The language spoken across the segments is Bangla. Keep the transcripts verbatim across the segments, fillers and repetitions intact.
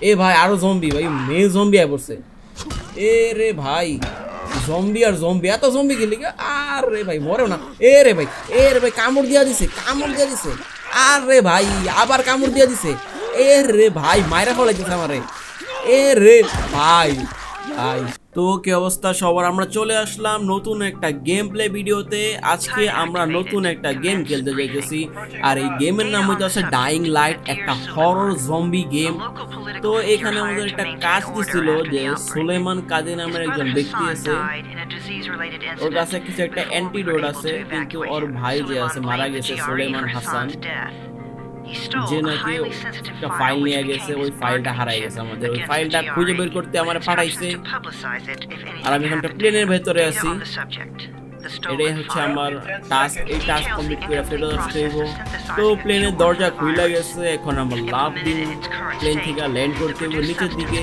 এ ভাই আরো জম্বি ভাই মেয়ে জম্বি আয় পড়ছে এ রে ভাই জম্বি আর জম্বি এত জম্বি খেলি আর রে ভাই মরেও না এ রে ভাই এ রে ভাই কামড় দিয়া দিছে কামড় দিয়া দিছে আর রে ভাই আবার কামড় দিয়া দিছে এ রে ভাই মাইরা ফলাইতেছে আমারে এ রে ভাই ভাই তো কি অবস্থা সবার আমরা চলে আসলাম নতুন একটা গেম প্লে ভিডিওতে আজকে আমরা নতুন একটা গেম খেলতে যাইতেছি আর এই গেমের নাম হচ্ছে ডাইং লাইট একটা হরর জম্বি গেম তো এখানে আমাদের একটা কাজ দিছিল যে সুলেমান কাজী নামের একজন ব্যক্তি আছে ওর কাছে কিছু একটা অ্যান্টিডোট আছে কিন্তু ওর ভাই যে আছে মারা গেছে সুলেমান হাসান যে নাকি একটা ফাইল নিয়ে গেছে ওই ফাইলটা হারাই গেছে আমাদের ওই ফাইলটা খুঁজে বের করতে আমার পাঠাইছে আর আমি এখন প্লেনের ভেতরে আছি এটাই হচ্ছে আমার টাস্ক এই টাস্ক কমপ্লিট করে ফেরত আসতে হইব তো প্লেনের দরজা খুলে গেছে এখন আমার লাভ দিন প্লেন থেকে ল্যান্ড করতে হইব নিচের দিকে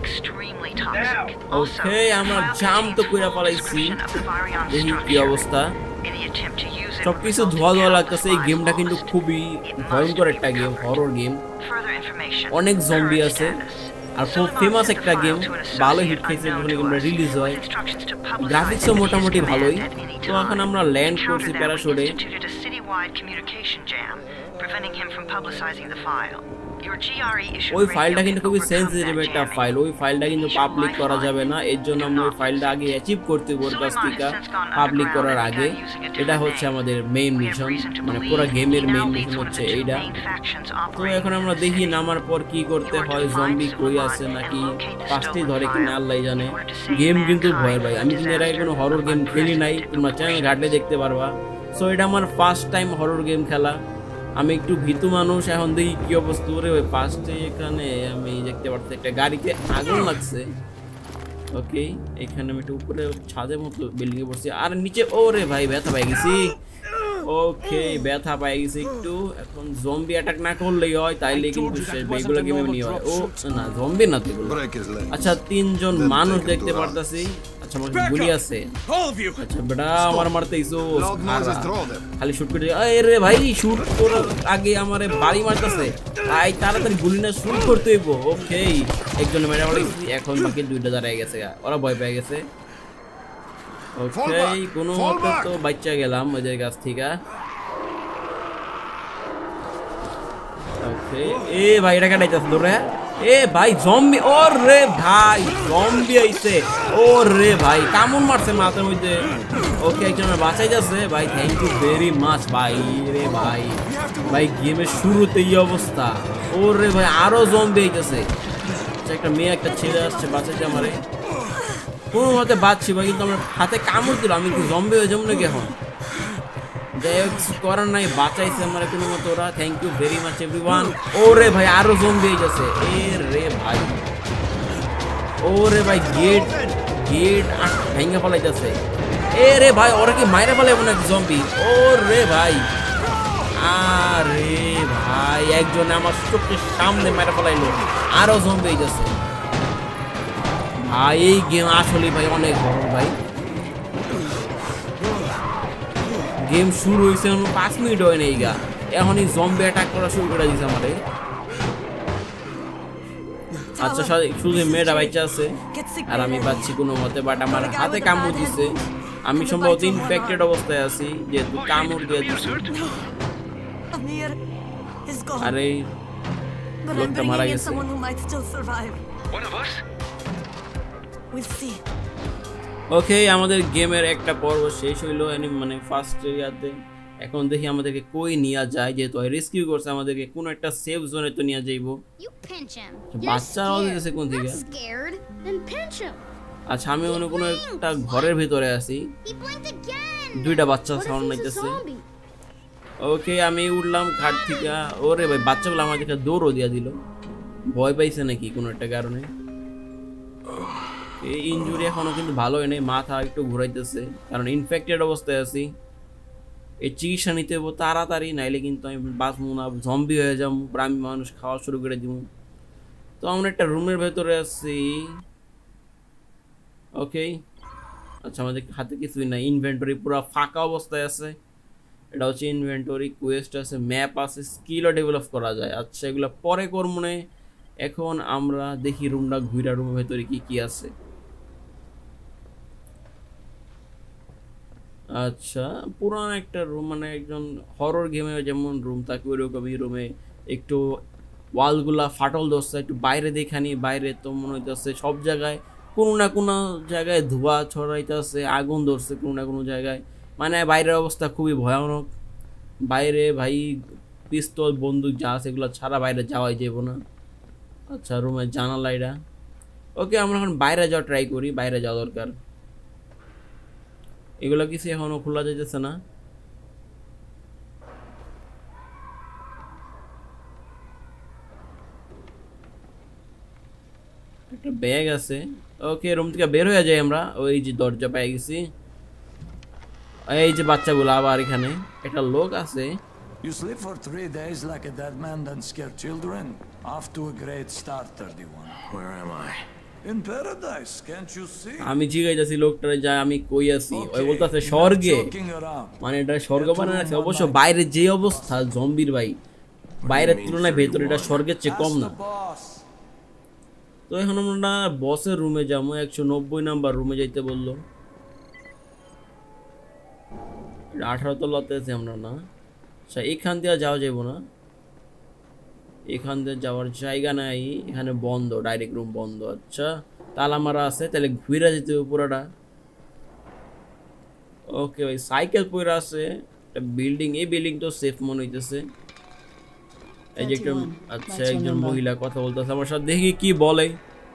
ওকে আমার জাম তো কইরা পালাইছি দেখি কি অবস্থা সবকিছু ধোয়া ধোয়া লাগতেছে এই গেমটা কিন্তু খুবই ভয়ঙ্কর একটা গেম হরর গেম অনেক জম্বি আছে আর খুব ফেমাস একটা গেম ভালো হিট খেয়েছে যখন গেমটা রিলিজ হয় গ্রাফিক্সও মোটামুটি ভালোই তো এখন আমরা ল্যান্ড করছি প্যারাশুটে ওই ফাইলটা কিন্তু খুবই সেন্সিটিভ একটা ফাইল ওই ফাইলটা কিন্তু পাবলিক করা যাবে না এর জন্য আমরা ওই ফাইলটা আগে অ্যাচিভ করতে ওর কাছ থেকে পাবলিক করার আগে এটা হচ্ছে আমাদের মেইন মিশন মানে পুরো গেমের মেইন মিশন হচ্ছে এইটা তো এখন আমরা দেখি নামার পর কি করতে হয় জম্বি কই আছে নাকি ফার্স্টেই ধরে কিনা আল্লাহ জানে গেম কিন্তু ভয় ভাই আমি কিন্তু এর আগে কোনো হরর গেম খেলি নাই তোমরা চ্যানেল ঘাটলে দেখতে পারবা সো এটা আমার ফার্স্ট টাইম হরর গেম খেলা আমি একটু ভীতু মানুষ এখন দেখি কি অবস্থা করে ওই ফার্স্টে এখানে আমি দেখতে পাচ্ছি একটা গাড়িতে আগুন লাগছে ওকে এখানে আমি একটু উপরে ছাদের মতো বিল্ডিং এ বসছি আর নিচে ওরে ভাই ব্যথা পাই গেছি ওকে ব্যথা পাই গেছি একটু এখন জম্বি অ্যাটাক না করলেই হয় তাইলে কিন্তু এইগুলো গেমে নিয়ে হয় ও না জম্বি না তো আচ্ছা তিনজন মানুষ দেখতে পারতাছি আচ্ছা আমার গুলি আছে আচ্ছা বেটা আমার মারতেইছো খালি শুট করে আরে ভাই শুট করার আগে আমারে বাড়ি মারতেছে ভাই তাড়াতাড়ি গুলি না শুট করতে হইব ওকে একজন মেরে পড়েছি এখন বাকি দুইটা দাঁড়ায় গেছে ওরা ভয় পেয়ে গেছে ওকে কোনো মতে তো বাচ্চা গেলাম ওদের কাছ থেকে ওকে এ ভাই এটা কাটাইতেছে তোরে এ ভাই জম্বি ওরে ভাই জম্বি আইছে ওরে ভাই কামড় মারছে মাথার মধ্যে ওকে একজন বাঁচাই যাচ্ছে ভাই থ্যাংক ইউ ভেরি মাচ ভাই রে ভাই ভাই গেমের শুরুতে এই অবস্থা ওরে ভাই আরো জম্বি আইতেছে একটা মেয়ে একটা ছেলে আসছে বাঁচাইতে আমারে কোনো মতে বাঁচছি ভাই কিন্তু আমার হাতে কামড় দিল আমি কি জম্বি হয়ে যাবো নাকি এখন যাই হোক কিছু করার নাই বাঁচাইছে আমার কোনো মতো ওরা thank you very much everyone ওরে ভাই আরো জম্বি হয়ে গেছে এ রে ভাই ওরে ভাই গেট গেট ভেঙে ফেলাইতেছে এ রে ভাই ওরা কি মাইরে ফেলাইবো নাকি জম্বি ও রে ভাই আরে ভাই একজন আমার চোখের সামনে মাইরে ফেলাইলো আরো জম্বি হয়ে গেছে ভাই এই গেম আসলে ভাই অনেক বড় ভাই গেম শুরু হয়েছে পাঁচ মিনিট হয় নাই গা এখনই জম্বি অ্যাটাক করা শুরু করে দিয়েছে আমাদের আচ্ছা শুধু মেয়েটা বাচ্চা আছে আর আমি পাচ্ছি কোনো মতে বাট আমার হাতে কামড় দিছে আমি সম্ভবত ইনফেক্টেড অবস্থায় আছি যেহেতু কামড় দিয়ে দিচ্ছে আরে লোকটা মারা গেছে ওকে আমাদের গেমের একটা পর্ব শেষ হইলো মানে ফার্স্ট এরিয়াতে এখন দেখি আমাদেরকে কই নিয়ে যায় যেহেতু রেস্কিউ করছে আমাদেরকে কোন একটা সেফ জোনে তো নিয়ে যাইবো বাচ্চা আওয়াজ দিতেছে কোন দিকে আচ্ছা আমি মনে কোনো একটা ঘরের ভিতরে আছি দুইটা বাচ্চা সাউন্ড নাইতেছে ওকে আমি উঠলাম খাট থেকে ওরে ভাই বাচ্চাগুলো আমাদেরকে দৌড়ও দিয়া দিল ভয় পাইছে নাকি কোনো একটা কারণে এই ইনজুরি এখনো কিন্তু ভালো হয় নাই মাথা একটু ঘুরাইতেছে কারণ ইনফেক্টেড অবস্থায় আছি এই চিকিৎসা নিতে হবো তাড়াতাড়ি নাইলে কিন্তু আমি বাঁচবো না জম্বি হয়ে যাবো আমি মানুষ খাওয়া শুরু করে দিব তো আমরা একটা রুমের ভেতরে আছি ওকে আচ্ছা আমাদের হাতে কিছুই নাই ইনভেন্টরি পুরো ফাঁকা অবস্থায় আছে এটা হচ্ছে ইনভেন্টরি কোয়েস্ট আছে ম্যাপ আছে স্কিলও ডেভেলপ করা যায় আচ্ছা এগুলো পরে করব মনে এখন আমরা দেখি রুমটা ঘুরা, রুমের ভেতরে কি কি আছে। আচ্ছা, পুরান একটা রুম, মানে একজন হরর গেমে যেমন রুম থাকে ওইরকমই রুমে। একটু ওয়ালগুলা ফাটল ধরছে, একটু বাইরে দেখানি, বাইরে তো মনে হইতেছে সব জায়গায় কোনো না কোনো জায়গায় ধোঁয়া ছড়াইতেছে, আগুন ধরছে কোনো না কোনো জায়গায়, মানে বাইরের অবস্থা খুবই ভয়ানক। বাইরে ভাই পিস্তল বন্দুক যা আছে এগুলো ছাড়া বাইরে যাওয়াই যাবো না। আচ্ছা, রুমের জানালা এটা। ওকে, আমরা এখন বাইরে যাওয়া ট্রাই করি, বাইরে যাওয়া দরকার। এগুলো কিছু এখনো খোলা যাইতেছে না। একটা ব্যাগ আছে। ওকে, রুম থেকে বের হয়ে যাই আমরা। ওই যে দরজা পেয়ে গেছি। এই যে বাচ্চাগুলো আবার এখানে একটা লোক আছে। You sleep for three days like a dead man, then scare children. Off to a great start, thirty-one. Where am I? In paradise, can't you see? আমি জিজ্ঞাসাছি লোকটারে যা আমি কই আছি, ওই বলতাছে স্বর্গে। মানে এটা স্বর্গ বানানো আছে। অবশ্য বাইরে যে অবস্থা জম্বির ভাই, বাইরের তুলনায় ভেতরে এটা স্বর্গের চেয়ে কম না। তো এখন আমরা বসের রুমে যাবো, একশো নব্বই নাম্বার রুমে যাইতে বললো। আঠারো তলাতে আছি আমরা না। আচ্ছা, এখান দিয়ে যাওয়া যাবো না, এখান দিয়ে যাওয়ার জায়গা নাই, এখানে বন্ধ, ডাইরেক্ট রুম বন্ধ। আচ্ছা, তালা মারা আছে, তাহলে ঘুরে যেতে হবে পুরোটা। ওকে ভাই, সাইকেল পড়ে আছে, একটা বিল্ডিং, এই বিল্ডিং তো সেফ মনে হইতেছে। এই যে একটা, আচ্ছা একজন মহিলা কথা বলতেছে আমার সাথে, দেখি কি বলে।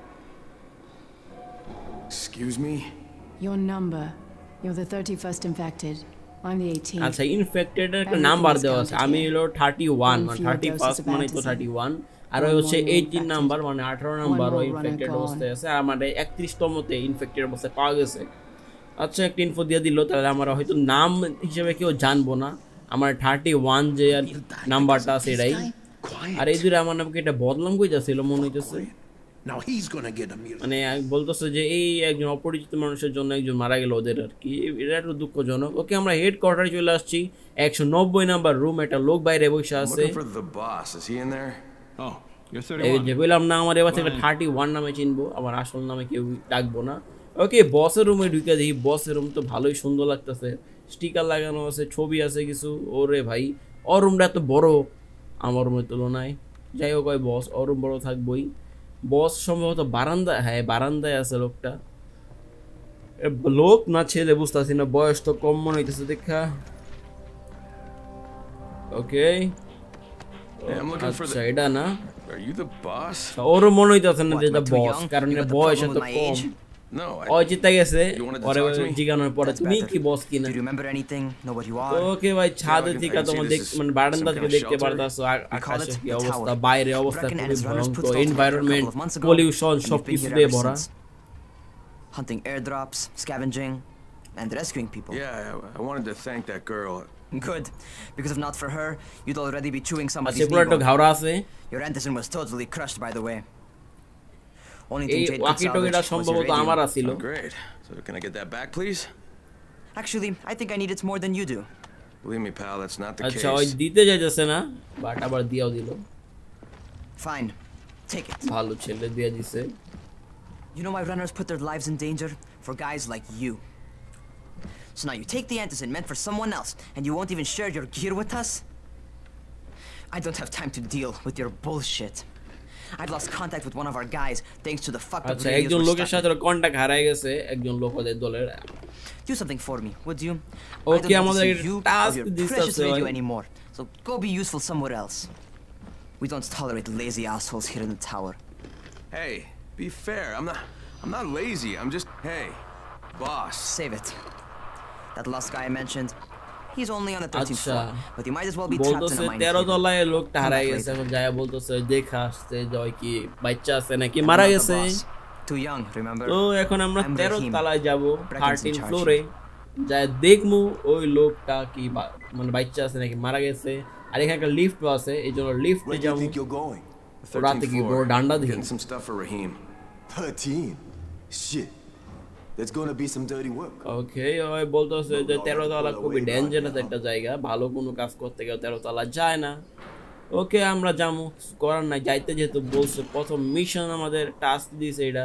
Excuse me? Your number. You're the thirty-first infected. I'm the eighteenth. আচ্ছা, ইনফেক্টেড এর একটা নাম্বার দেওয়া আছে। আমি হলো থার্টি ওয়ান, মানে থার্টি ফার্স্ট মানে তো থার্টি ওয়ান, আর ওই হচ্ছে এইটিন নাম্বার মানে আঠারো নাম্বার ওই ইনফেক্টেড অবস্থায় আছে। আর আমাদের একত্রিশতমতে ইনফেক্টেড অবস্থায় পাওয়া গেছে। আচ্ছা, একটা ইনফো দিয়ে দিল, তাহলে আমরা হয়তো নাম হিসেবে কেউ জানবো না। আমার থার্টি ওয়ান যে নাম্বারটা আছে এটাই। আর এই দূরে আমার নামকে এটা বদলাম কই যাচ্ছিল মনে হইতেছে। মানে বলতেছে যে এই একজন অপরিচিত মানুষের জন্য একজন মারা গেল ওদের, আর কি এটা একটু দুঃখজনক। ওকে, আমরা হেড কোয়ার্টারে চলে আসছি, একশো নব্বই নাম্বার রুম। একটা লোক বাইরে বসে আছে। এই যে বললাম না, আমার এবার থেকে থার্টি ওয়ান নামে চিনবো, আমার আসল নামে কেউ ডাকবো না। ওকে, বসের রুমে ঢুকে দেখি বসের রুম তো ভালোই সুন্দর লাগতেছে, স্টিকার লাগানো আছে, ছবি আছে কিছু। ওরে ভাই, ওর রুমটা এত বড় আমার রুমের তুলনায়। যাই হোক, ওই বস ওর রুম বড় থাকবোই। বস সম্ভবত বারান্দা, হ্যাঁ বারান্দায় আছে লোকটা। লোক না ছেলে বুঝতেছি না, বয়স তো কম মনে হইতেছে দেখা। ওকে, আচ্ছা এটা না, ওরও মনে হইতেছে না যে এটা বস, কারণ বয়স এত কম। ওই চিন্তা গেছে পরে জিজ্ঞানোর পরে তুমি কি বস কিনা। ওকে ভাই, ছাদে থেকে তোমার দেখ, মানে বারান্দা থেকে দেখতে পারতাছো আকাশের কি অবস্থা, বাইরে অবস্থা খুবই ভয়ঙ্কর, এনভায়রনমেন্ট, পলিউশন সবকিছু দিয়ে ভরা। Hunting airdrops, scavenging, and rescuing people. Yeah, I wanted to thank that girl. Good, because if not for her, you'd already be chewing somebody's knee bone. Your antizin was totally crushed, by the way. Only thing Jade could salvage was your radio. Oh, great. So can I get that back, please? Actually, I think I need it more than you do. Believe me, pal, that's not the case. Acha, oy dite jaitese na, but abar diao dilo. Fine, take it. Bhalo chele diya dise. You know why runners put their lives in danger? For guys like you. So now you take the antizin meant for someone else, and you won't even share your gear with us? I don't have time to deal with your bullshit. I've lost contact with one of our guys thanks to the fucked up radios. একজন লোকের সাথে কন্টাক্ট হারিয়ে গেছে, একজন লোক ওদের দলের। Do something for me, would you? Okay, আমাদের টাস্ক দিতেছে anymore. So go be useful somewhere else. We don't tolerate lazy assholes here in the tower. Hey, be fair. I'm not I'm not lazy. I'm just hey, boss. Save it. That last guy I mentioned, he's only on the thirteenth floor, but you might as well be trapped in a mine. তেরো তলায় লোকটা হারাই গেছে, এখন যায় বলতেছে দেখা আসছে জয় কি বাচ্চা আছে নাকি মারা গেছে। Too young, remember? তো এখন আমরা তেরো তলায় যাব, থার্টিন ফ্লোরে যায় দেখমু ওই লোকটা কি মানে বাচ্চা আছে নাকি মারা গেছে। আর এখানে একটা লিফট আছে, এই জন্য লিফটে যাব। রাতে কি বড় ডান্ডা দিই। Some stuff for Raheem. thirteen Shit. There's going to be some dirty work. Okay, ওই বলতেছে যে তেরো তলা খুবই ডেঞ্জারাস একটা জায়গা, ভালো কোনো কাজ করতে গেলে তেরো তলা যায় না। ওকে আমরা যাবো, করার নাই, যাইতে যেহেতু বলছে প্রথম মিশন আমাদের টাস্ক দিয়েছে এটা।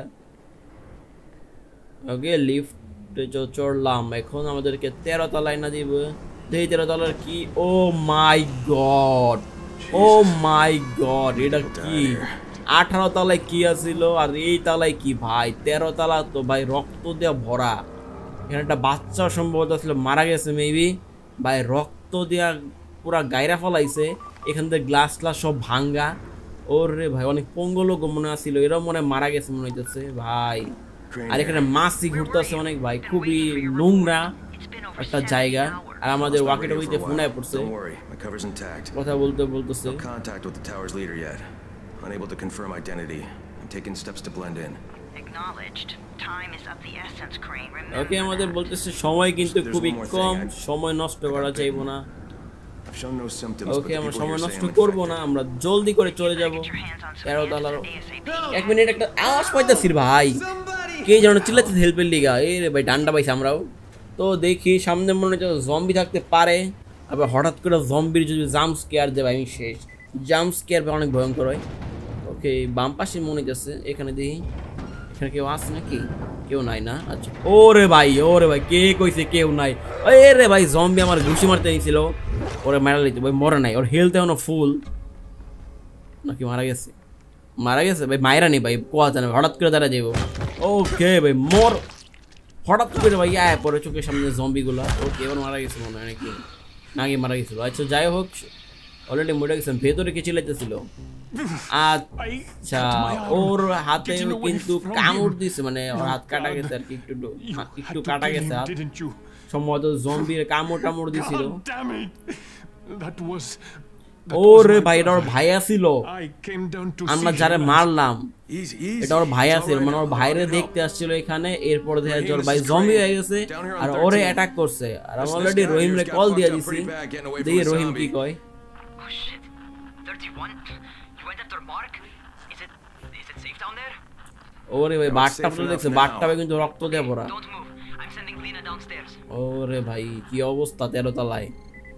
ওকে লিফটে চড়লাম, এখন আমাদেরকে তেরো তলায় না দিব, দেখি তেরো তলার কি। ও মাই গড, ও মাই গড, এটা কি? আঠারো তলায় কি আছিল আর এই তলায় কি ভাই? তেরো তলা তো ভাই রক্ত দিয়ে ভরা। এখানে একটা বাচ্চা সম্ভবত আসলে মারা গেছে মেবি ভাই, রক্ত দিয়া পুরা গায়রা ফলাইছে। এখান থেকে গ্লাস গ্লাস সব ভাঙ্গা। ওর রে ভাই অনেক পঙ্গলোক মনে আসছিল, এরাও মনে মারা গেছে মনে হইতেছে ভাই। আর এখানে মাছি ঘুরতেছে অনেক ভাই, খুবই নোংরা একটা জায়গা। আর আমাদের ওয়াকি টকিতে ফোন আয় পড়ছে, কথা বলতে বলতেছে। Unable to confirm identity. I'm taking steps to blend in. Acknowledged. Time is of the essence, Crane. ওকে আমাদের বলতেছে সময় কিন্তু খুবই কম, সময় নষ্ট করা যাইবো না। ওকে আমরা সময় নষ্ট করবো না, আমরা জলদি করে চলে যাব তেরো তলার। এক মিনিট, একটা আওয়াজ পাইতাছি ভাই, কে যেন চিল্লাচ্ছে হেল্পের লিগা। এই রে ভাই ডান্ডা পাইছি আমরাও তো। দেখি সামনে মনে হচ্ছে জম্বি থাকতে পারে, আবার হঠাৎ করে জম্বির যদি জাম্প স্কেয়ার দেয় আমি শেষ। জাম্প স্কেয়ার অনেক ভয়ঙ্কর হয়। ওকে বাম পাশে মনে যাচ্ছে, এখানে দেখি এখানে কেউ আছে নাকি? কেউ নাই না? আচ্ছা ওরে ভাই, ওরে ভাই কে কইছে কেউ নাই? ওই রে ভাই জম্বি আমার ঘুষি মারতে নিয়েছিল, ওরে মারা লিতে ভাই, মরে নাই, ওর হেলথ এখনো ফুল নাকি মারা গেছে? মারা গেছে ভাই, মায়েরা নেই ভাই, কোয়া জানে হঠাৎ করে দাঁড়া যাবো। ওকে ভাই মর, হঠাৎ করে ভাই আয় পরে চোখের সামনে জম্বিগুলো। ওকে এবার মারা গেছে মনে হয় নাকি, নাকি মারা গেছিল। আচ্ছা যাই হোক অলরেডি মরে গেছেন। ভেতরে কি চিল্লাইতেছিল? আচ্ছা ওর হাতে কিন্তু কামড় দিছে, মানে ওর হাত কাটা গেছে আর কি, একটু একটু কাটা গেছে হাত, সম্ভবত জম্বির কামড় টামড় দিছিল। ওরে ভাই এটা ওর ভাইয়া ছিল, আমরা যারা মারলাম এটা ওর ভাইয়া ছিল, মানে ওর ভাইরে দেখতে আসছিল এখানে। এরপর দেখা যাচ্ছে ওর ভাই জম্বি হয়ে গেছে আর ওরে অ্যাটাক করছে। আর আমি অলরেডি রহিমরে কল দিয়ে দিছি, দেখি রহিম কি কয়। ওরে ভাই বাটটা ফুলে দেখছে, বাটটা কিন্তু রক্ত দিয়ে ভরা। ওরে ভাই কি অবস্থা তেরো তলায়,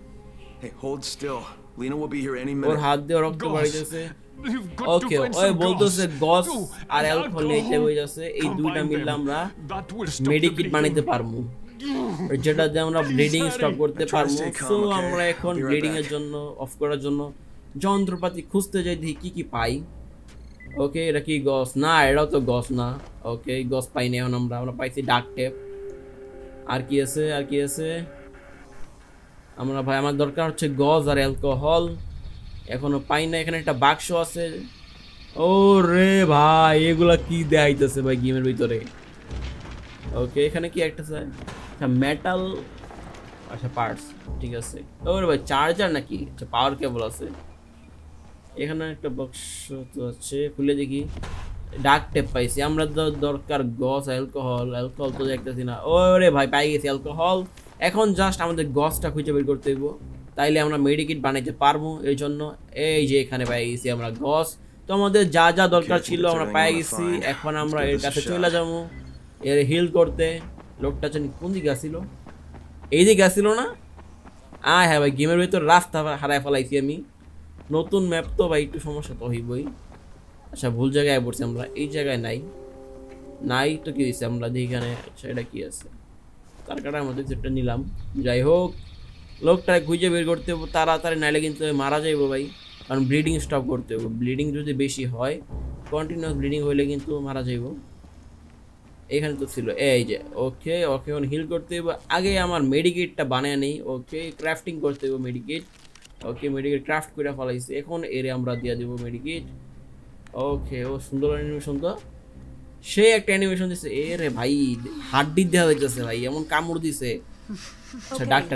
ওর হাত দিয়ে রক্ত বাড়িতেছে। ওকে ওই বলতেছে গস আর অ্যালকোহল নিতে হয়ে যাচ্ছে, এই দুইটা মিললে আমরা মেডিকিট বানাইতে পারবো, যেটা দিয়ে আমরা ব্লিডিং স্টপ করতে পারবো। সো আমরা এখন ব্লিডিং এর জন্য অফ করার জন্য যন্ত্রপাতি খুঁজতে যাই, দেখি কি কি পাই। ওকে এটা কি গস? না এটাও তো গস না। ওকে গস পাইনি এখন আমরা, আমরা পাইছি ডাক টেপ। আর কি আছে, আর কি আছে আমরা ভাই? আমার দরকার হচ্ছে গজ আর অ্যালকোহল, এখনো পাই না। এখানে একটা বাক্স আছে। ও রে ভাই এগুলা কি দেখাইতেছে ভাই গেমের ভিতরে? ওকে এখানে কি একটা মেটাল, আচ্ছা পার্টস, ঠিক আছে। ওরে ভাই চার্জার নাকি? আচ্ছা পাওয়ার কেবল আছে। এখানে একটা বাক্স তো আছে, খুলে দেখি। ডাক টেপ পাইছি আমরা, দরকার গস অ্যালকোহল, অ্যালকোহল তো দেখতেছি না। ওরে ভাই পাই গেছি অ্যালকোহল। এখন জাস্ট আমাদের গসটা খুঁজে বের করতে হইব, তাইলে আমরা মেডিকিট বানাইতে পারবো। এই জন্য এই যে এখানে পাই গেছি আমরা গস। তো আমাদের যা যা দরকার ছিল আমরা পাই গেছি। এখন আমরা এর কাছে চলে যাবো এর হিল করতে। লোকটা কোন দিকে আসছিল? এই দিকে আসছিল না? আয় হ্যাঁ ভাই গেমের ভিতর রাস্তা হারায় ফেলাইছি আমি। নতুন ম্যাপ তো ভাই একটু সমস্যা তো হইবই। আচ্ছা ভুল জায়গায় পড়ছি আমরা, এই জায়গায় নাই। নাই তো কি হয়েছে আমরা দেখি এখানে। আচ্ছা এটা কি আছে? তার কাটার মধ্যে যেটা নিলাম। যাই হোক লোকটা খুঁজে বের করতে হবে তাড়াতাড়ি, নাইলে কিন্তু মারা যাইব ভাই, কারণ ব্লিডিং স্টপ করতে হবে। ব্লিডিং যদি বেশি হয়, কন্টিনিউয়াস ব্লিডিং হইলে কিন্তু মারা যাইব। এখানে তো ছিল এই যে। ওকে ওকে এখন হিল করতে হবে। আগে আমার মেডিকেটটা বানায় নেই। ওকে ক্রাফটিং করতে হবে মেডিকেট। ওকে মেডিকেট ক্রাফট করে ফেলাইছি, এখন এরে আমরা দিয়ে দেবো মেডিকেট। ওকে ও সুন্দর অ্যানিমেশন তো, সে একটা অ্যানিমেশন দিছে। এ রে ভাই হাড্ডি দেখা যাইতেছে ভাই, এমন কামড় দিছে। আচ্ছা ডাক্তার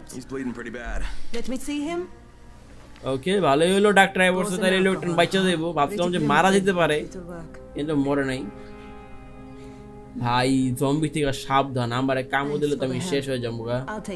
ওকে ভালোই হলো, ডাক্তার বলছে তাহলে লোকটা বাঁচা দেবো। ভাবছিলাম যে মারা যেতে পারে কিন্তু মরে নাই। ভাই জম্বি থেকে সাবধান, আমারে কামড় দিলে তো আমি শেষ হয়ে যাবো।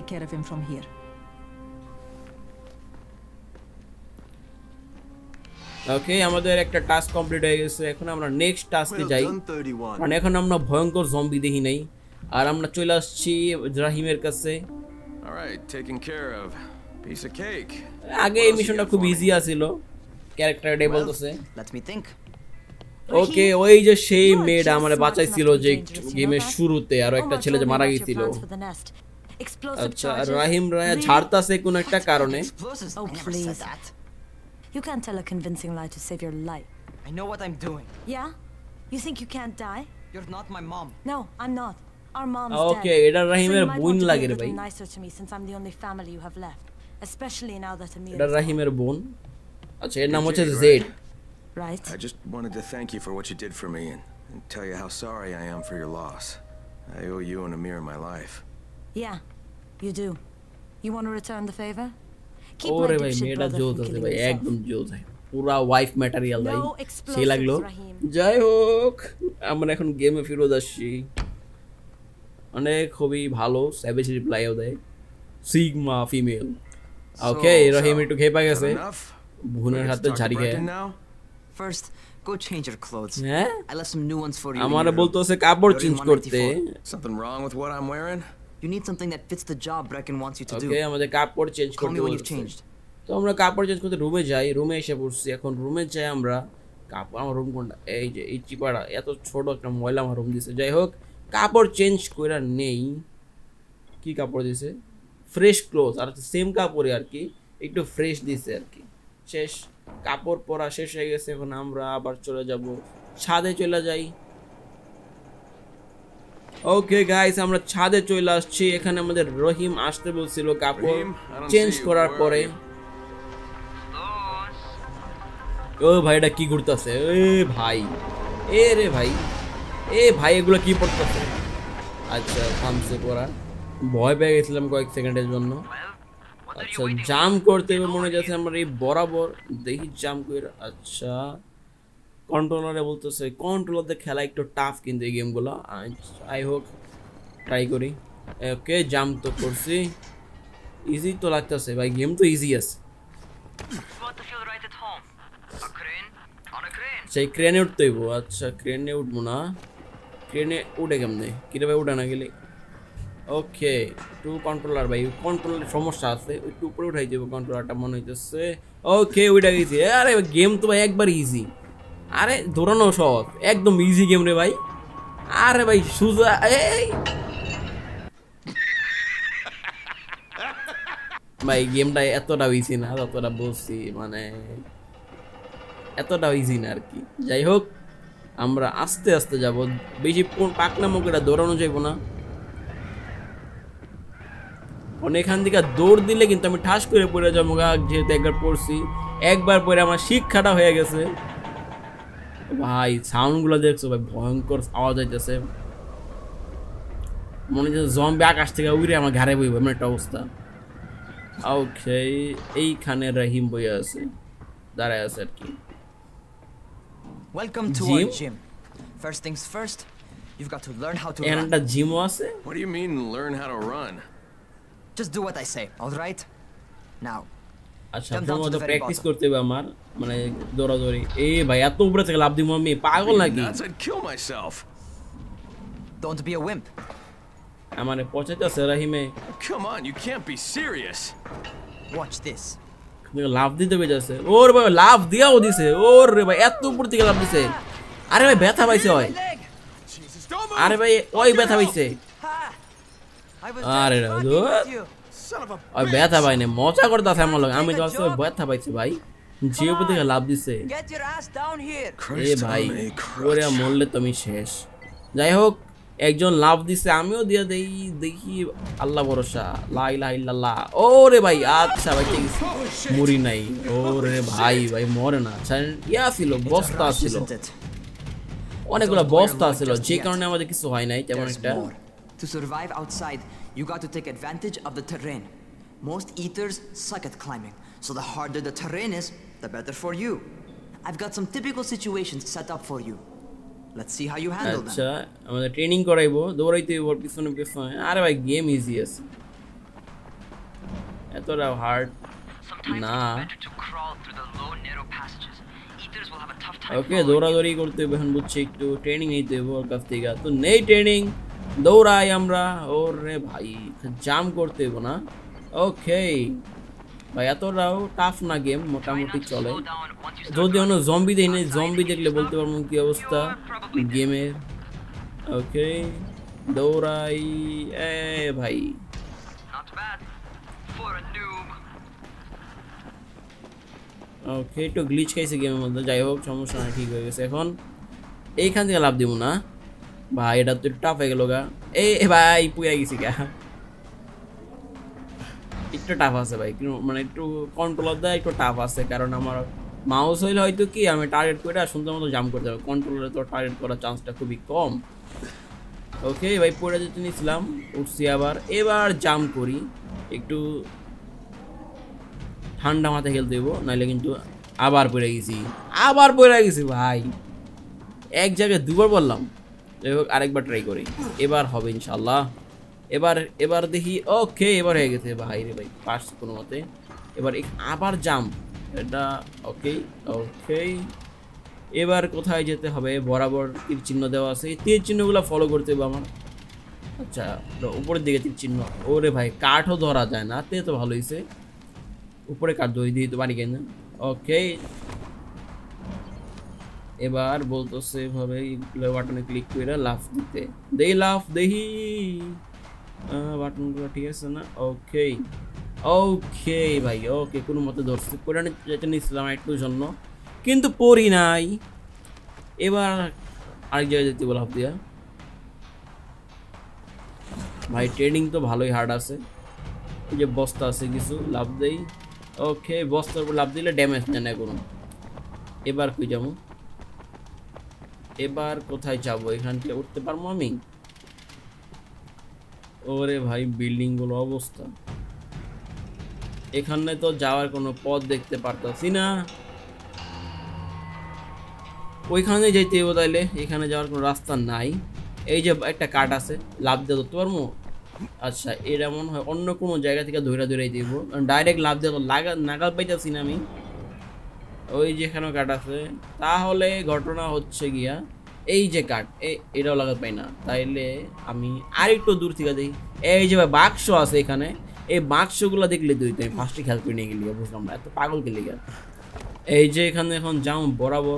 ওকে আমাদের একটা টাস্ক কমপ্লিট হয়ে গেছে। এখন আমরা নেক্সট টাস্কে যাই, মানে এখন আমরা ভয়ঙ্কর জম্বি দেখি নাই। আর আমরা চলে আসছি রাহিমের কাছে। Piece of cake. আগে এই মিশনটা খুব ইজি আছিল ক্যারেক্টার ডে বলতেছে Let me think. ওকে ওই যে সেই মেয়েটা আমারে বাঁচাইছিল যে গেমের শুরুতে আর একটা ছেলে যে মারা গিয়েছিল আচ্ছা রাহিম রায়া ঝাড়তাছে কোন একটা কারণে Explosives? Oh, I never please. said that. You can't tell a convincing lie to save your life. I know what I'm doing. Yeah? You think you can't die? You're not my mom. No, I'm not. Our mom's Okay, dead. এটা রাহিমের So you might বোন want to be লাগে a রে little ভাই nicer to me since I'm the only family you have left. Especially now that Amir এটা is রাহিমের বোন আচ্ছা এর নাম হচ্ছে Jade, Jade right. I just wanted to thank you for what you did for me and, and tell you how sorry I am for your loss. I owe you and Amir my life. Yeah, you do. You want to return the favor? Keep my ওরে ভাই dipshit মেয়েটা brother জোজ from আছে killing ভাই himself. একদম জোজ ভাই পুরা ওয়াইফ ম্যাটেরিয়াল ভাই No সেই explosives, লাগলো Rahim. যাই হোক আমরা এখন গেমে ফিরে যাচ্ছি অনেক খুবই ভালো স্যাভেজ রিপ্লাইও দেয় সিগমা ফিমেল ওকে রহিম একটু খেপা Is that গেছে enough? ভুনের We get to হাতে talk to ঝাড়ি খেয়ে Brecken now? First, go change your clothes. হ্যাঁ I left some new ones for you. in আমারে your room. বলতেছে কাপড় You're in চেঞ্জ one করতে ninety-four. Something wrong with what I'm wearing? You need something that fits the job Brecken wants you to okay do. আমাদের কাপড় চেঞ্জ Call করতে me when you've বলছে changed. তো আমরা কাপড় চেঞ্জ করতে রুমে যাই রুমে এসে পড়ছি এখন রুমে যাই আমরা কাপড় আমার রুম কোনটা এই যে এই চিপাড়া এত ছোট একটা ময়লা আমার রুম দিছে যাই হোক কাপড় চেঞ্জ করে নেই কি কাপড় দিছে ফ্রেশ ক্লোথ আর সেম কাপড়ে আর কি একটু ফ্রেশ দিছে আর কি শেষ কাপড় পরা শেষ হয়ে গেছে এখন আমরা আবার চলে যাব ছাদে চলে যাই ওকে গাইস আমরা ছাদে চলে আসছি এখানে আমাদের রহিম আসতে বলছিল কাপড় Rahim, I don't change see you. করার Where পরে are you? ও ভাই এটা কি ঘুরতেছে এ ভাই এ রে ভাই এ ভাই এগুলো কি পড়তেছে আচ্ছা থামছে পড়া ভয় পেয়ে গেছিলাম কয়েক সেকেন্ডের জন্য আচ্ছা জাম করতে হবে মনে যাচ্ছে আমরা এই বরাবর দেখি জাম করে আচ্ছা কন্ট্রোলারে বলতেছে কন্ট্রোলারদের খেলা একটু টাফ কিন্তু এই গেমগুলো আই হোক ট্রাই করি ওকে জাম তো করছি ইজি তো লাগতেছে ভাই গেম তো ইজি আছে Want to feel right at home? A crane? On a crane? সেই ক্রেনে উঠতে হইব আচ্ছা ক্রেনে উঠবো না ক্রেনে উঠে কেমনে কিরে ভাই উঠে না গেলে ওকে টু কন্ট্রোলার ভাই কন্ট্রোলার সমস্যা আছে একটু উপরে উঠাই যাবো কন্ট্রোলারটা মনে হইতেছে ওকে উঠে গেছি আরে গেম তো ভাই একবার ইজি আরে ধরানো সহজ একদম ইজি গেম রে ভাই আরে ভাই সুজা এই ভাই গেমটা এতটা ইজি না যতটা বলছি মানে এতটাও ইজি না আর কি যাই হোক আমরা আস্তে আস্তে যাব বেশি পাকনামো করে দৌড়ানো যাইব না অনেকখান থেকে দৌড় দিলে কিন্তু আমি ঠাস করে পড়ে যাবো গা যেহেতু একবার পড়ছি একবার পরে আমার শিক্ষাটা হয়ে গেছে ভাই সাউন্ডগুলো দেখছো ভাই ভয়ঙ্কর আওয়াজ হইতেছে মনে হচ্ছে জম্বি আকাশ থেকে উড়ে আমার ঘাড়ে বইব এমন একটা অবস্থা ওকে এইখানে রহিম বই আছে দাঁড়ায় আছে আর কি Welcome to Gym? our gym. First things first, you've got to learn how to এখানে run. একটা জিমও আছে What do you mean, learn how to run? Just do what I say, all right? Now, আচ্ছা Jump down to প্রথমত the very প্র্যাকটিস bottom. করতে হবে আমার মানে দৌড়াদৌড়ি এ ভাই এত উপরে থেকে লাভ দিব আমি পাগল নাকি Nuts, I'd kill myself. don't be a wimp. আমার পচাইতেছে রাহিমে Come on, you can't be serious. Watch this. লাভ দিতে পেয়েছে ওর ভাই লাভ দিয়াও দিছে ওর রে ভাই এত উপর থেকে লাভ দিছে আরে ভাই ব্যথা পাইছে ওই Jesus, don't move! আরে ভাই ওই ব্যথা পাইছে I was আরে just না fucking ধুর। with you. Son of a ওই ব্যথা পাই না মজা করতেছে আমার লগে আমি তো আসলে ব্যথা পাইছি ভাই যে উপর থেকে লাভ দিছে Get your ass down here. A Christ ভাই on a ওরে crutch. মরলে তুমি শেষ যাই হোক একজন লাভ দিছে আমিও দিয়ে দেই দেখি আল্লাহ ভরসা লা ইলাহা ইল্লাল্লাহ ওরে ভাই আচ্ছা ভাই ঠিক আছে মরি নাই ওরে ভাই ভাই মরে না আচ্ছা ইয়া ছিল বস্তা Rush, ছিল isn't it? অনেকগুলো Don't বস্তা worry, ছিল just যে yet. কারণে আমাদের কিছু হয় নাই তেমন There's একটা more. To survive outside, you got to take advantage of the terrain. Most eaters suck at climbing, so the harder the terrain is, the better for you. I've got some typical situations set up for you. Let's see how you handle আচ্ছা them. আমাদের ট্রেনিং করাইবো দৌড়াইতে হইব পিছনে পিছনে আরে ভাই গেম ইজি আছে এতটা hard Sometimes Nah. it's better to crawl through the low, narrow passages. Eaters will have a tough time. Okay following দৌড়াদৌড়ি করতে হবে এখন বুঝছি একটু ট্রেনিং নিতে হবে ওর কাছ থেকে তো নেই ট্রেনিং দৌড়াই আমরা ওরে ভাই জাম করতে হবে না ওকে ভাই এতটাও টাফ না গেম, মোটামুটি চলে। যদি অন্য জম্বি দেই না, জম্বি দেখলে বলতে পারবো কি অবস্থা গেমের। ওকে দৌড়াই এ ভাই, ওকে একটু গ্লিচ খাইছে গেমের মধ্যে, যাই হোক সমস্যা না, ঠিক হয়ে গেছে। এখন এইখান থেকে লাভ দিব না ভাই, এটা তো একটু টাফ হয়ে গেল গা। এ ভাই পুয়া গেছি গা, একটু টাফ আছে ভাই, মানে একটু কন্ট্রোলার দেয় একটু টাফ আছে, কারণ আমার মাউস হইলে হয়তো কি আমি টার্গেট করে সুন্দর মতো জাম্প করতে হবে, কন্ট্রোলারে তো টার্গেট করার চান্সটা খুবই কম। ওকে ভাই পড়ে যেতে নিয়েছিলাম, উঠছি আবার, এবার জাম্প করি, একটু ঠান্ডা মাথায় খেলতে দেবো, নাহলে কিন্তু আবার পড়ে গেছি, আবার পড়ে গেছি ভাই, এক জায়গায় দুবার বললাম। যাই হোক আরেকবার ট্রাই করি, এবার হবে ইনশাল্লাহ। এবার এবার দেখি, ওকে এবার হয়ে গেছে ভাই রে ভাই, পারছি কোনো মতে। এবার আবার জাম্প, এটা ওকে ওকে। এবার কোথায় যেতে হবে, বরাবর তীর চিহ্ন দেওয়া আছে, এই তীর চিহ্নগুলো ফলো করতে হবে আমার। আচ্ছা উপরের দিকে তীর চিহ্ন, ওরে ভাই কাঠও ধরা যায় না, তে তো ভালো হয়েছে, উপরে কাঠ ধরে দিই তো পারি কেন। ওকে এবার বলতেছে এভাবে বাটনে ক্লিক করে লাফ দিতে, দেই লাফ দেহি বাটনগুলো ঠিক আছে না। ওকে ওকে ভাই ওকে, কোনো মতে ধরছি, পড়ে যেতে নিয়েছিলাম একটু জন্য, কিন্তু পড়ি নাই। এবার আরেক জায়গায় যেতে বলা দিয়া ভাই, ট্রেনিং তো ভালোই হার্ড আছে। এই যে বস্তা আছে কিছু, লাভ দেই। ওকে বস্তার উপর লাভ দিলে ড্যামেজ নেয় না কোনো। এবার কই যাবো, এবার কোথায় যাবো, এখান থেকে উঠতে পারবো আমি? ওরে ভাই বিল্ডিং গুলো অবস্থা, এখানে তো যাওয়ার কোনো পথ দেখতে পারতাছি না, ওইখানে যাইতে হবে তাইলে, এখানে যাওয়ার কোনো রাস্তা নাই। এই যে একটা কাঠ আছে, লাভ দিয়ে ধরতে পারবো? আচ্ছা এটা মনে হয় অন্য কোনো জায়গা থেকে ধরে ধরে দিব, ডাইরেক্ট লাভ দিয়ে লাগা নাগাল পাইতেছি না আমি। ওই যেখানে কাঠ আছে, তাহলে ঘটনা হচ্ছে গিয়া এই যে কাঠ, এটাও লাগাতে পাই না, তাইলে আমি আরেকটু দূর থেকে দেখি। এই যে বাক্স আছে এখানে, এই বাক্সগুলো দেখলে তুই আমি ফার্স্টে খেয়াল করে নিয়ে গেলি, বুঝলাম না এত পাগল কে লিগা। এই যে এখানে এখন যাও বরাবর,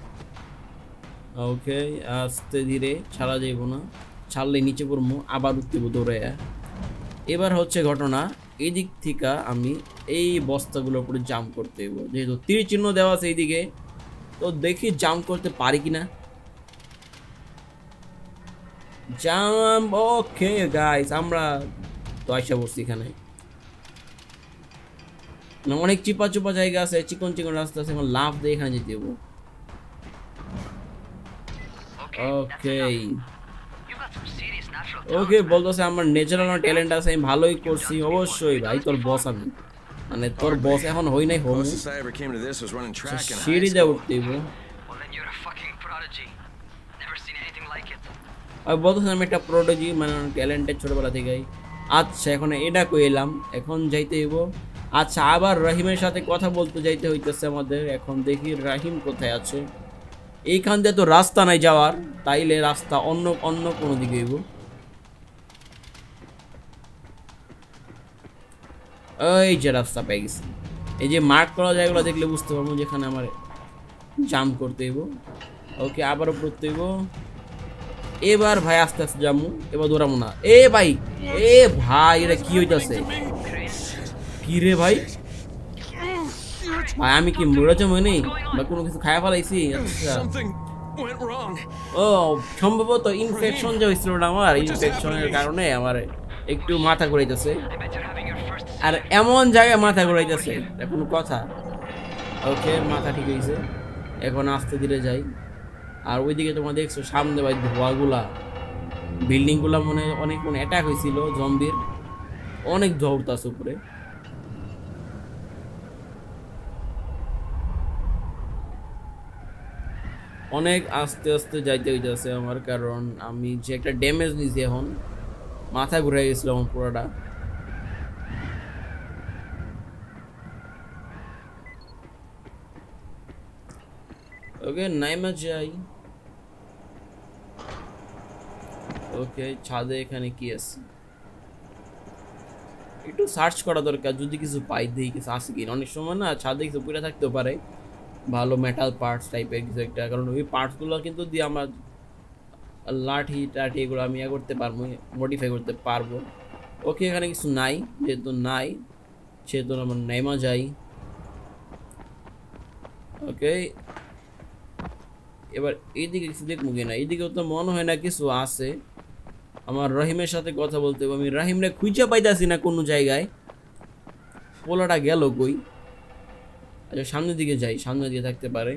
ওকে আস্তে ধীরে, ছাড়া যাইব না, ছাড়লে নিচে পড়বো, আবার উঠতে দৌড়ে। এবার হচ্ছে ঘটনা, এই দিক থেকে আমি এই বস্তাগুলোর উপরে জাম্প করতে হইব, যেহেতু তীর চিহ্ন দেওয়া আছে এইদিকে, তো দেখি জাম্প করতে পারি কিনা। জাম্প, ওকে গাইস আমরা তো আইসা বসছি এখানে, অনেক চিপা চুপা জায়গা আছে, চিকন চিকন রাস্তা আছে, এখন লাফ দিয়ে এখানে যেতে হইব। ওকে ওকে বলতেছে আমার ন্যাচারাল ট্যালেন্ট আছে, আমি ভালোই করছি। অবশ্যই ভাই তোর বস আমি, মানে তোর বস এখন হই নাই, হোম সিঁড়ি দিয়ে উঠতেইব। আর বলতেছে আমি একটা প্রোডজি, মানে ট্যালেন্টের ছোটবেলা থেকেই। আচ্ছা এখন এটা কই এলাম, এখন যাইতে হইব। আচ্ছা আবার রাহিমের সাথে কথা বলতে যাইতে হইতেছে আমাদের, এখন দেখি রাহিম কোথায় আছে। এইখান দিয়ে তো রাস্তা নাই যাওয়ার, তাইলে রাস্তা অন্য অন্য কোনো দিকে হইব। এই যে রাস্তা পেয়ে গেছি, এই যে মার্ক করা জায়গাগুলো দেখলে বুঝতে পারবো যেখানে আমার জাম্প করতে হইব। ওকে আবারও করতে হইব। এবার ভাই আস্তে আস্তে যাবো, এবার দৌড়াবো না। এ ভাই এ ভাই এটা কি হইতাছে, কি রে ভাই ভাই আমি কি মরে যাবো নেই বা কোনো কিছু খায়া ফেলাইছি? আচ্ছা ও সম্ভবত ইনফেকশন যে হয়েছিল আমার, ইনফেকশনের কারণে আমার একটু মাথা ঘুরাইতেছে, আর এমন জায়গায় মাথা ঘুরাইতেছে কোনো কথা। ওকে মাথা ঠিক হয়েছে, এখন আস্তে ধীরে যাই। আর ওইদিকে তোমরা দেখছো সামনে ভাই ধোয়াগুলা, বিল্ডিংগুলা মনে অনেক কোনো অ্যাটাক হয়েছিল জম্বির, অনেক ধোয়া উঠতেছে উপরে। অনেক আস্তে আস্তে যাইতে হইতেছে আমার, কারণ আমি যে একটা ড্যামেজ নিয়েছি, এখন মাথা ঘুরে গেছিল আমার পুরোটা। ওকে নাইমা যাই। ওকে ছাদে এখানে কি আছে? একটু সার্চ করা দরকার যদি কিছু পাই দেখি কিছু আছে কিনা অনেক সময় না ছাদে কিছু পুরে থাকতেও পারে ভালো মেটাল পার্টস টাইপের কিছু একটা কারণ ওই পার্টসগুলো কিন্তু দিয়ে আমার লাঠি টাঠি এগুলো আমি ইয়ে করতে পারবো মডিফাই করতে পারবো ওকে এখানে কিছু নাই যেহেতু নাই সেহেতু আমার নেমা যাই ওকে এবার এইদিকে কিছু দেখবো কিনা এইদিকেও তো মনে হয় না কিছু আছে আমার রহিমের সাথে কথা বলতে হবে আমি রহিমরে খুঁজে পাইতাছি না কোনো জায়গায় পোলাটা গেল কই আচ্ছা সামনের দিকে যাই সামনের দিকে থাকতে পারে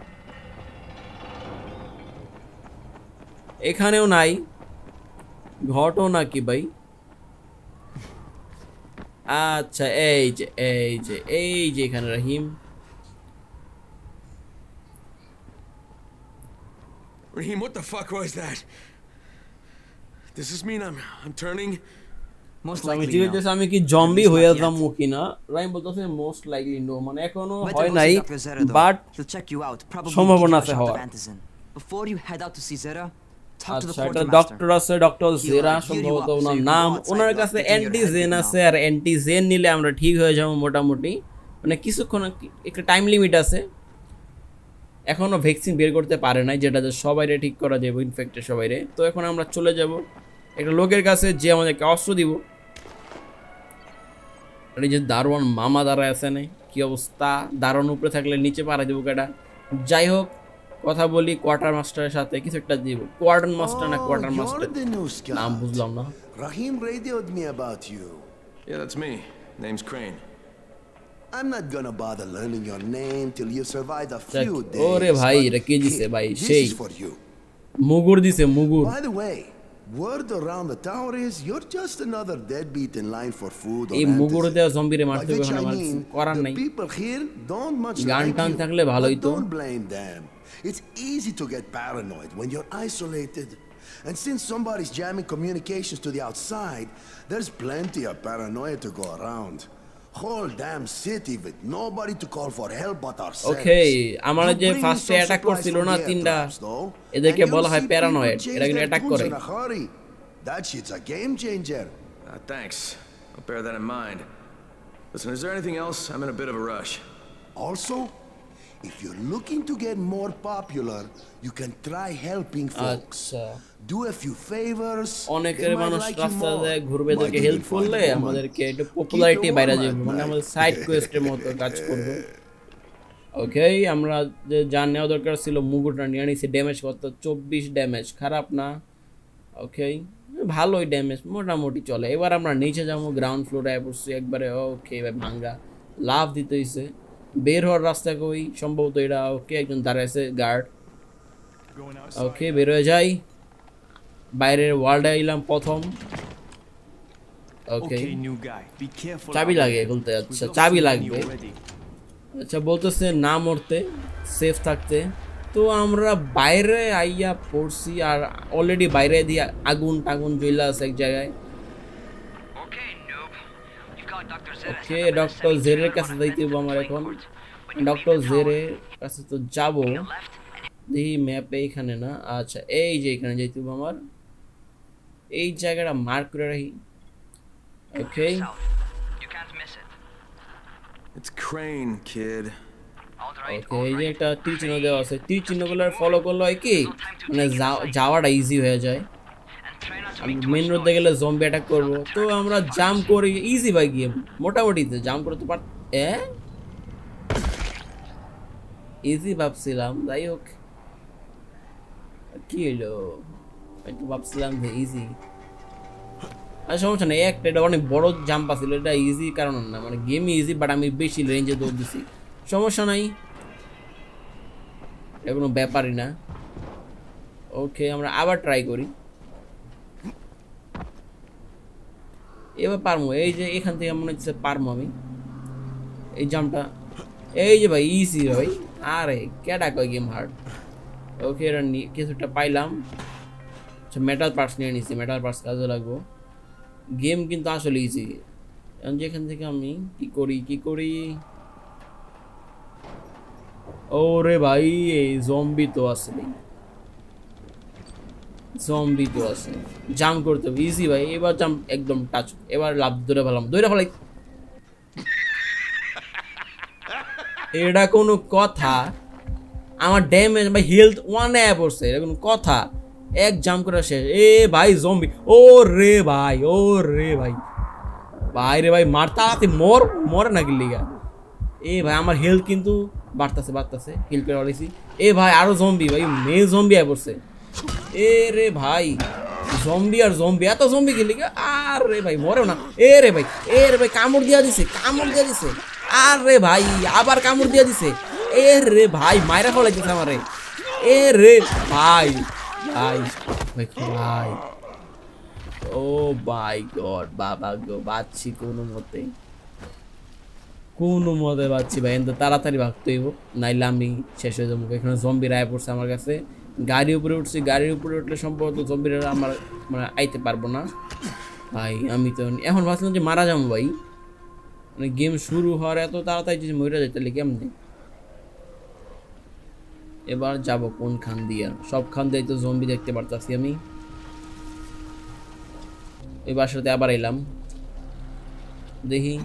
এখানেও নাই ঘটও নাকি ভাই আচ্ছা এই যে এই যে এই যে এখানে রহিম Raheem, what the fuck was that? Does this mean I'm I'm turning? Most আমি likely জিজ্ঞেস no. করছি আমি কি জম্বি At least হয়ে not যাবো yet. কিনা রাইম বলতেছে মোস্ট লাইকলি নো মানে এখনো Wait till হয় we নাই see Doctor Zera, though. But He'll check you out. Probably সম্ভাবনা give you আছে a shot of হওয়ার। antizin. Before you head out to see Zera, talk to the আচ্ছা এটা quartermaster. ডক্টর আছে ডক্টর জেরা heal you সম্ভবত up so ওনার you can নাম go outside ওনার without কাছে getting your head antigen bitten আছে off. আর অ্যান্টিজেন নিলে আমরা ঠিক হয়ে যাবো মোটামুটি মানে কিছুক্ষণ একটা টাইম লিমিট আছে এখনো ভ্যাকসিন বের করতে পারে নাই যেটা সবাইরে ঠিক করা যাবে ইনফেক্টেড সবাইরে তো এখন আমরা চলে যাব একটা লোকের কাছে যে আমাদেরকে অস্ত্র দিব এই যে দারোয়ান মামা দাঁড়ায় আছে না কি অবস্থা দারোয়ান উপরে থাকলে নিচে পাড়া দিব কেটা যাই হোক কথা বলি কোয়ার্টার মাস্টারের সাথে কিছু একটা দিব কোয়ার্টার মাস্টার না quartermaster You're the new scout. নাম বুঝলাম না Raheem radioed me about you. Yeah, that's me. Name's Crane. I'm not gonna bother learning your name till you survive a দেখ, few days. ওরে ভাই but এটা কে দিছে here, ভাই this সেই is for you. মুগুর দিছে মুগুর By the way, word around the tower is you're just another deadbeat in line for food or এই মুগুর antizin. দেওয়া জম্বিরে By মারতে হবে which এখন I আমার mean, করার the নাই people here don't much গান like টান you, থাকলে ভালোই but তো। don't blame them. It's easy to get paranoid when you're isolated. And since somebody's jamming communications to the outside, there's plenty of paranoia to go around. Whole damn city with nobody to call for help but ourselves. ওকে আমার You যে bring me ফার্স্টে some অ্যাটাক supplies করছিল from না the তিনটা air traps, though, এদেরকে and বলা you'll হয় see প্যারানয়েড people change এরা কিন্তু their অ্যাটাক tunes করে in a hurry. That shit's a game changer. Uh, thanks. I'll bear that in mind. Listen, is there anything else? I'm in a bit of a rush. Also, if you're looking to get more popular, you can try helping folks. আচ্ছা Do a few favors. অনেকের they might মানুষ like you রাস্তায় more. ঘুরবে Might এদেরকে even হেল্প find করলে a woman. আমাদেরকে একটু পপুলারিটি Keep বাইরে your যাবে warm মানে at আমাদের night. সাইড কোয়েস্টের মতো কাজ করবে ওকে আমরা যে জান নেওয়া দরকার ছিল মুগুরটা নিয়ে নিয়েছি ড্যামেজ কত চব্বিশ ড্যামেজ খারাপ না ওকে ভালোই ড্যামেজ মোটামুটি চলে এবার আমরা নিচে যাবো গ্রাউন্ড ফ্লোরে পড়ছি একবারে ওকে এবার ভাঙ্গা লাভ দিতে হইছে বের হওয়ার রাস্তা কই সম্ভবত এটা ওকে একজন দাঁড়ায় আছে গার্ড ওকে বের হয়ে যাই বাইরের ওয়ার্ল্ডে এলাম প্রথম ওকে চাবি লাগে খুলতে আচ্ছা চাবি লাগবে আচ্ছা বলতেছে না মরতে সেফ থাকতে তো আমরা বাইরে আইয়া পড়ছি আর অলরেডি বাইরে দিয়ে আগুন টাগুন জ্বলা আছে এক জায়গায় Okay, noob. You got Doctor Zera's okay number doctor seven জেরের seven কাছে one যাইতে five হবে আমার Flying এখন Court. When you doctor leave the tower, জেরের কাছে তো যাব to your left, দেখি ম্যাপে এইখানে না আচ্ছা এই যে এখানে যাইতে হবে আমার এই জায়গাটা মার্ক করে রাখি ওকে south. You can't miss it. It's Crane, kid. All right, okay all এই যে right. একটা তীর চিহ্ন দেওয়া আছে তীর চিহ্নগুলো ফলো করলে হয় কি মানে যাও- যাওয়াটা ইজি হয়ে যায় And try not to আমি make too মেন much রোডে noise. গেলে জম্বি অ্যাটাক করবো তো আমরা জাম্প করি ইজি বাই গেম মোটামুটিতে জাম্প করতে পার এ ইজি ভাবছিলাম যাই হোক কি হলো একটু ভাবছিলাম যে ইজি আর সমস্যা নেই একটা এটা অনেক বড় জাম্প আছিল এটা ইজি কারণ না মানে গেমই ইজি বাট আমি বেশি রেঞ্জে দৌড় দিছি সমস্যা নাই এটা কোনো ব্যাপারই না ওকে আমরা আবার ট্রাই করি এবার পারবো এই যে এখান থেকে মনে হচ্ছে পারবো আমি এই জাম্পটা এই যে ভাই ইজি ভাই আরে কেডা কয় গেম হার্ড ওকে এটা কিছুটা পাইলাম আচ্ছা মেটাল পার্টস নিয়ে নিচ্ছি মেটাল পার্টস কাজে লাগবো গেম কিন্তু আসলে ইজি এখন যেখান থেকে আমি কি করি কি করি ওরে ভাই এই জম্বি তো আসলে জম্বি তো আছে, জাম্প করতে হবে ইজি ভাই। এবার জাম্প একদম টাচ, এবার লাভ ধরে ফেলাম, ধরে ফেলাই। এটা কোনো কথা? আমার ড্যামেজ ভাই হেলথ ওয়ানে পড়ছে, এটা কোনো কথা? এক জাম্প করে শেষ। এ ভাই জম্বি, ও রে ভাই, ও রে ভাই, ভাই রে ভাই মারতা আছে, মর মরে না গেলি গা। এ ভাই আমার হেলথ কিন্তু বাড়তেছে বাড়তেছে, হিল করে অলেছি। এ ভাই আরো জম্বি ভাই, মেয়ে জম্বি আয় পড়ছে। এ রে ভাই জম্বি আর জম্বি, এত জম্বি গেলি গা। আর রে ভাই মরেও না। এ রে ভাই, এ রে ভাই কামড় দিয়া দিছে, কামড় দিয়া দিছে। আর রে ভাই আবার কামড় দিয়া দিছে। এ রে ভাই মাইরা ফলাইতেছে আমারে। এ রে ভাই ভাই ভাই ভাই, ও মাই গড, বাবা গো, বাঁচছি কোনো মতে, কোনো মতে বাঁচছি ভাই। কিন্তু তাড়াতাড়ি ভাগতে হইব, নাইলে আমি শেষ হয়ে যাবো। এখানে জম্বি রায় পড়ছে আমার কাছে, গাড়ির উপরে উঠছি, গাড়ির উপরে উঠলে সম্ভবত জম্বিরা আমার মানে আইতে পারবো না ভাই। আমি তো এখন ভাবছিলাম যে মারা যাবো ভাই, মানে গেম শুরু হওয়ার এত তাড়াতাড়ি যে মরে যায়, তাহলে কেমনি? এবার যাব কোন খান দিয়া? সব খান দিয়ে তো জম্বি দেখতে পারতাছি আমি। এই বাসাতে আবার এলাম, দেখি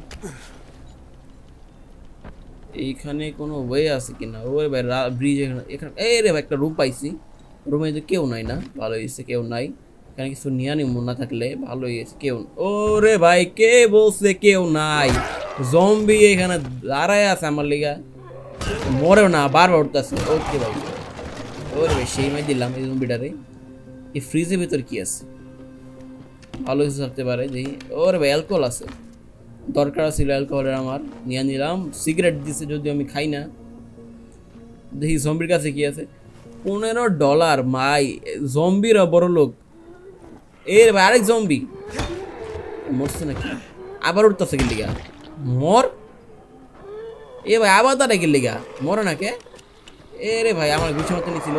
এইখানে কোনো ওয়ে আছে কিনা। ওই ভাই ব্রিজ এখানে, এখানে এই রে ভাই একটা রুম পাইছি। রুমে যে কেউ নাই না, ভালো হয়েছে কেউ নাই। এখানে কিছু নিয়ে নিব না থাকলে ভালো হয়েছে, কেউ। ও রে ভাই কে বলছে কেউ নাই? জম্বি এখানে দাঁড়ায় আছে আমার লিগা, মরেও না, বারবার উঠতেছে। ওকে ভাই, ওরে ভাই সেই মাই দিলাম এই জম্বিটারে। এই ফ্রিজের ভিতর কি আছে? ভালো কিছু থাকতে পারে দেখি। ওরে ভাই অ্যালকোহল আছে, দরকার ছিল অ্যালকোহলের আমার, নিয়ে নিলাম। সিগারেট দিছে যদিও আমি খাই না। দেখি জম্বির কাছে কি আছে। পনেরো ডলার মাই, জম্বিরা বড় লোক। এর ভাই আরেক জম্বি মরছে নাকি? আবার উঠতেছে কি লিগা? মর। এ ভাই আবার দাঁড়া কি লিগা? মরে না কে? এ রে ভাই আমার গুছি মতো নিছিল,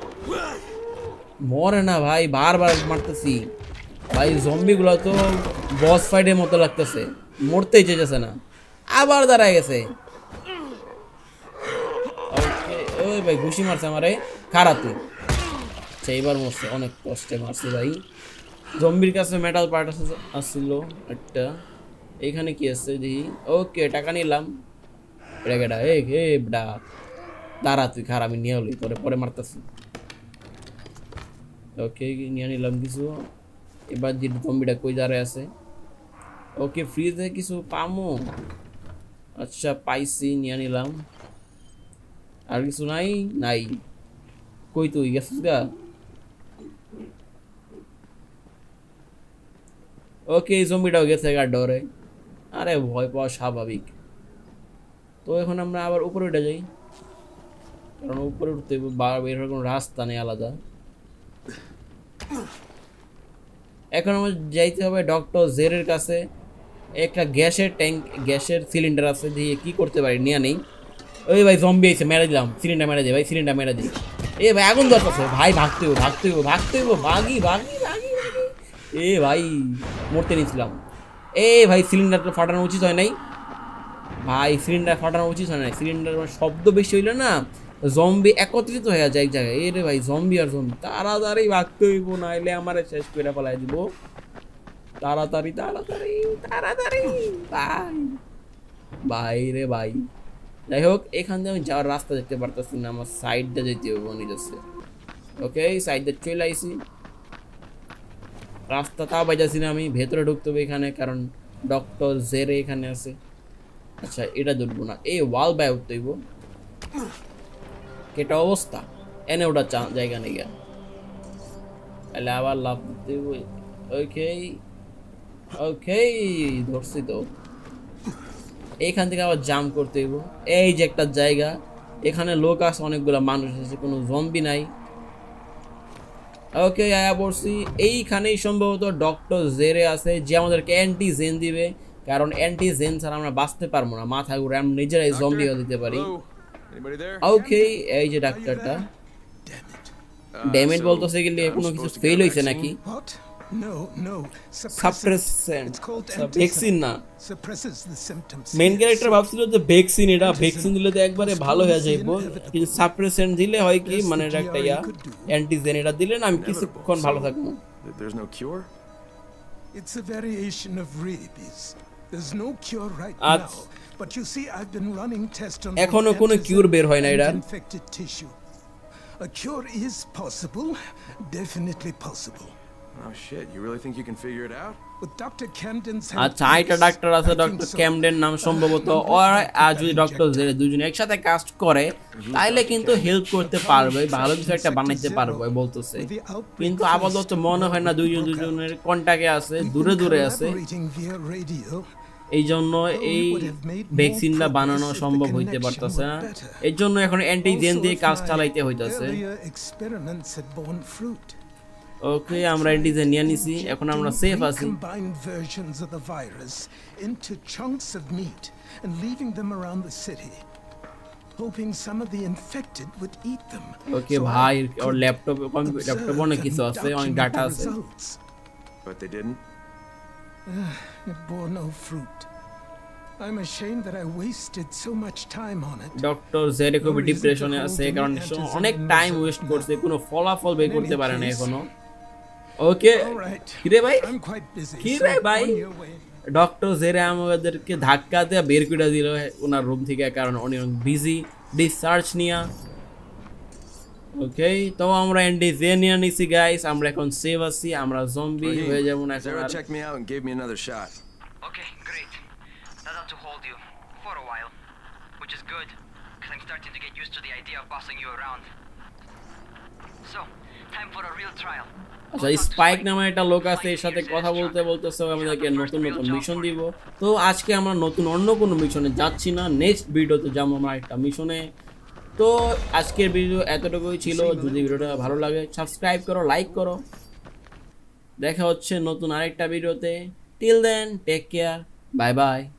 মরে না ভাই, বারবার মারতেছি ভাই। জম্বিগুলো তো বস ফাইটের মতো লাগতেছে, মরতেই চেয়েছে না, আবার দাঁড়ায় গেছে। ওই ভাই ঘুষি মারছে আমারে, খারাপই। আচ্ছা এইবার মরছে, অনেক কষ্টে মারছে ভাই। জম্বির কাছে মেটাল পার্ট আসছিল একটা। এইখানে কি আছে দেখি। ওকে টাকা নিলাম। এটা এ হে বেটা দাঁড়া, তুই খারাপ, আমি নিয়ে হলি পরে পরে মারতেছি। ওকে নিয়ে নিলাম কিছু। এবার যে জম্বিটা কই দাঁড়ায় আছে। ওকে ফ্রিজে কিছু পামো, আচ্ছা পাইছি, নিয়ে নিলাম। আর কিছু নাই? নাই। কই তুই গেছিস গা? ওকে জম্বিটাও গেছে গা ডরে। আরে ভয় পাওয়া স্বাভাবিক। তো এখন আমরা আবার উপরে উঠে যাই, কারণ উপরে উঠতে বার বের হওয়ার কোনো রাস্তা নেই আলাদা। এখন আমার যাইতে হবে ডক্টর জেরের কাছে। একটা গ্যাসের ট্যাঙ্ক, গ্যাসের সিলিন্ডার আছে, দিয়ে কি করতে পারি নিয়ে নেই। ওই ভাই জম্বি আইছে, মেরে দিলাম। সিলিন্ডার মেরে দিই ভাই, সিলিন্ডার মেরে দিই। এ ভাই আগুন দরকার ভাই, ভাগতে হইব ভাগতে হইব ভাগতে হইব, ভাগি ভাগি ভাগি ভাগি। এ ভাই মরতে নিয়েছিলাম। এ ভাই সিলিন্ডারটা ফাটানো উচিত হয় নাই ভাই, সিলিন্ডার ফাটানো উচিত হয় নাই। সিলিন্ডার শব্দ বেশি হইলে না জম্বি একত্রিত হয়ে যায় এক জায়গায়। এ রে ভাই জম্বি আর জম্বি, তাড়াতাড়ি ভাগতে হইব, নাইলে আমারে শেষ করে ফেলাই দিব। তাড়াতাড়ি তাড়াতাড়ি তাড়াতাড়ি ভাই, ভাই রে ভাই। যাই হোক এখান থেকে আমি যাওয়ার রাস্তা দেখতে পারতেছি না, আমার সাইডটা যেতে হবে মনে যাচ্ছে। ওকে সাইডে চলে আইসি, রাস্তা তাও পাইতেছি না আমি। ভেতরে ঢুকতে হবে এখানে, কারণ ডক্টর জেরে এখানে আছে। আচ্ছা এটা ধরবো না, এই ওয়াল বাই উঠতে হইব। কেটা অবস্থা, এনে ওটা জায়গা নেই গা, তাহলে আবার লাভ দিতে হইব। ওকে ওকে ধরছি তো। এইখান থেকে আবার জাম্প করতে হইব। এই যে একটা জায়গা, এখানে লোক আছে, অনেকগুলো মানুষ আছে, কোনো জম্বি নাই। ওকে আয়া পড়ছি। এইখানেই সম্ভবত ডক্টর জেরে আছে, যে আমাদেরকে অ্যান্টি জেন দিবে, কারণ অ্যান্টি জেন ছাড়া আমরা বাঁচতে পারবো না। মাথা ঘুরে আমরা নিজেরাই জম্বি হয়ে দিতে পারি। ওকে এই যে ডাক্তারটা, ড্যামেজ বলতেছে গেলে কোনো কিছু ফেল হয়েছে নাকি? No, no. Suppressant It's called vaccine না suppresses the symptoms. Main character ভাবছিল যে ভ্যাকসিন এটা ভ্যাকসিন দিলে তো একবারে ভালো হয়ে যাইবো কিন্তু সাপ্রেসেন্ট দিলে হয় কি মানে এটা একটা ইয়া অ্যান্টিজেন এটা দিলে না আমি কিছুক্ষণ ভালো থাকবো There's no cure? It's a variation of rabies. There's no cure right At- now. But you see, I've been running tests on এখনো both কোনো antizin cure বের হয় না and এটার। infected tissue. A cure is possible, definitely possible. Oh shit, you really think you can figure it out? With Doctor Camden's help, আচ্ছা আইটা yes, ডাক্তার আছে I think doctor so. Camden নাম সম্ভবত ওর আর যদি ডক্টর জেরে দুজনে একসাথে কাজ করে তাইলে কিন্তু হেল্প করতে পারবে ভালো কিছু একটা বানাইতে পারবে বলতেছে কিন্তু আপাতত মনে হয় না দুইজন দুজনের কন্টাক্টে আছে দূরে দূরে আছে Collaborating via radio, এই জন্য এই ভ্যাকসিনটা বানানো সম্ভব হইতে পারতেছে না এর জন্য এখন অ্যান্টিজেন দিয়ে কাজ চালাইতে হইতাছে earlier experiments had borne fruit. ওকে আমরা অ্যান্টিজেন নিয়ে নিছি এখন আমরা সেফ আছি Combined versions of the virus into chunks of meat and leaving them around the city, hoping some of the infected would eat them. Okay so I ভাই could ওর ল্যাপটপ ল্যাপটপ অনেক কিছু observe আছে and অনেক document ডাটা the আছে results. But they didn't? It bore no fruit. I'm ashamed that I wasted so much time on it. Doctor জেরে খুবই ডিপ্রেশনে আছে কারণ সে অনেক টাইম ওয়েস্ট করছে কোনো ফলাফল বের করতে পারে না এখনো ওকে All right. কিরে ভাই I'm quite busy. কি so রে ভাই on your way. ডক্টর জেরে আমাদেরকে ধাক্কা দিয়ে বের করে দিল ওনার রুম থেকে কারণ উনি বিজি রিসার্চ নিয়া ওকে তো আমরা অ্যান্টিজেন নিয়ে নিছি গাইস আমরা এখন সেভ আছি আমরা জম্বি হয়ে যাব না এখন Zara আর checked me out and gave me another shot. Okay, great. That ought to hold you for a while, which is good, because I'm starting to get used to the idea of bossing you around. So, time for a real trial. আচ্ছা স্পাইক নামে একটা লোক আছে এর সাথে কথা বলতে বলতেছে আমাদেরকে নতুন নতুন মিশন দিব তো আজকে আমরা নতুন অন্য কোনো মিশনে যাচ্ছি না নেক্সট ভিডিওতে যাবো আমরা একটা মিশনে তো আজকের ভিডিও এতটুকুই ছিল যদি ভিডিওটা ভালো লাগে সাবস্ক্রাইব করো লাইক করো দেখা হচ্ছে নতুন আরেকটা ভিডিওতে till then take care bye by